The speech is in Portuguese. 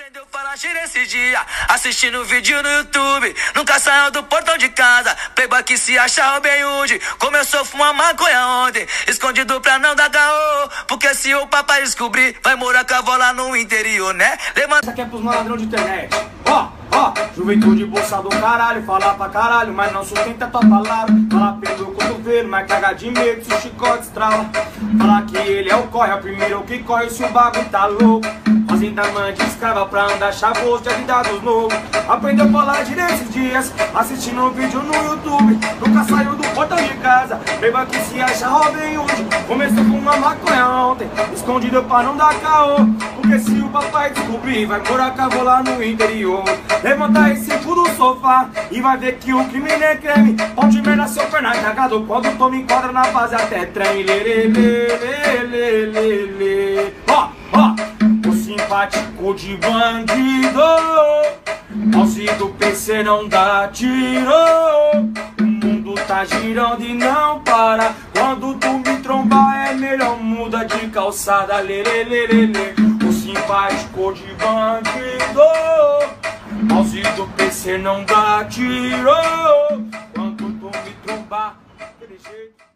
Aprendeu a falar gíria esse dia, assistindo vídeo no YouTube. Nunca saiu do portão de casa, playboy que se acha Robin Hood. Começou a fumar maconha ontem, escondido pra não dar caô. Porque se o papai descobrir, vai morar com a avó lá no interior, né? Levanta. Isso aqui é pros malandrão de internet. Ó, juventude bolsa do caralho. Fala pra caralho, mas não sustenta tua palavra. Fala pelo cotovelo, mas caga de medo se o chicote estrala. Fala que ele é o corre, é o primeiro que corre se o bagulho tá louco. Fazenda mãe de escrava pra andar chavoso de vida dos novos. Aprendeu a falar direito esses dias, assistindo um vídeo no YouTube. Nunca saiu do portão de casa, beba que se acha Robin Hood. Começou com uma maconha ontem, escondido pra não dar caô. Porque se o papai descobrir, vai morar com a avó lá no interior. Levanta esse cu do sofá e vai ver que o crime não é creme. Pão de merda, seu perna cagado, quando toma enquadra na base até trem. Ó, o simpático de bandido, alce do PC não dá tiro. O mundo tá girando e não para. Quando tu me trombar é melhor muda de calçada. O simpático de bandido, alce do PC não dá tiro. Quando tu me trombar, aquele jeito.